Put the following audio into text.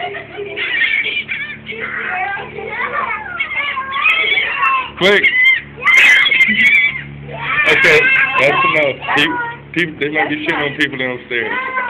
Quick. Okay, that's enough. People, they might be shitting on people downstairs.